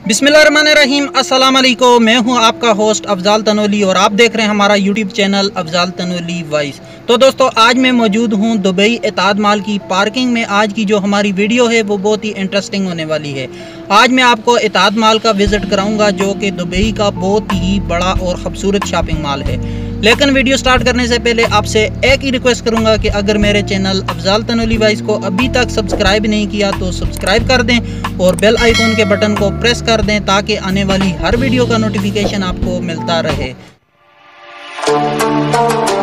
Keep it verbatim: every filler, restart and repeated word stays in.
बिस्मिल्लाहिर्रहमानिर्रहीम, अस्सलाम वालेकुम। मैं हूं आपका होस्ट अफजाल तनोली और आप देख रहे हैं हमारा YouTube channel Afzal Tanoli voice. तो दोस्तों, आज मैं मौजूद हूं दुबई एतिहाद मॉल की पार्किंग में। आज की जो हमारी वीडियो है वो बहुत ही इंटरेस्टिंग होने वाली है। आज मैं आपको एतिहाद मॉल का विज़िट कराऊंगा जो कि दुबई का बहुत ही बड़ा और खूबसूरत शॉपिंग मॉल है। लेकिन वीडियो स्टार्ट करने से पहले आपसे एक ही रिक्वेस्ट करूंगा कि अगर मेरे चैनल अफजाल तनोली वॉइस को अभी तक सब्सक्राइब नहीं किया तो सब्सक्राइब कर दें और बेल आइकन के बटन को प्रेस कर दें ताकि आने वाली हर वीडियो का नोटिफिकेशन आपको मिलता रहे।